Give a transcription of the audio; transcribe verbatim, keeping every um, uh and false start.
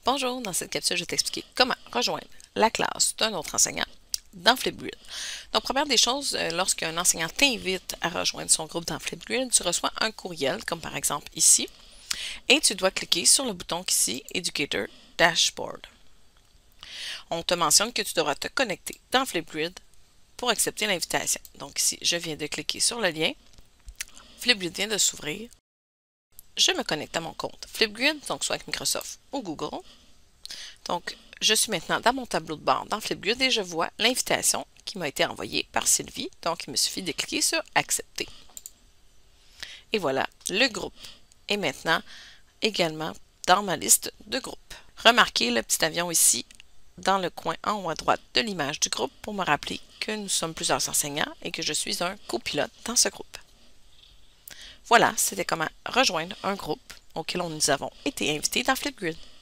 Bonjour, dans cette capsule, je vais t'expliquer comment rejoindre la classe d'un autre enseignant dans Flipgrid. Donc, première des choses, euh, lorsqu'un enseignant t'invite à rejoindre son groupe dans Flipgrid, tu reçois un courriel, comme par exemple ici, et tu dois cliquer sur le bouton ici, Educator Dashboard. On te mentionne que tu devras te connecter dans Flipgrid pour accepter l'invitation. Donc ici, je viens de cliquer sur le lien. Flipgrid vient de s'ouvrir. Je me connecte à mon compte Flipgrid, donc soit avec Microsoft ou Google. Donc, je suis maintenant dans mon tableau de bord dans Flipgrid et je vois l'invitation qui m'a été envoyée par Sylvie. Donc, il me suffit de cliquer sur Accepter. Et voilà, le groupe est maintenant également dans ma liste de groupes. Remarquez le petit avion ici dans le coin en haut à droite de l'image du groupe pour me rappeler que nous sommes plusieurs enseignants et que je suis un copilote dans ce groupe. Voilà, c'était comment rejoindre un groupe auquel nous avons été invités dans Flipgrid.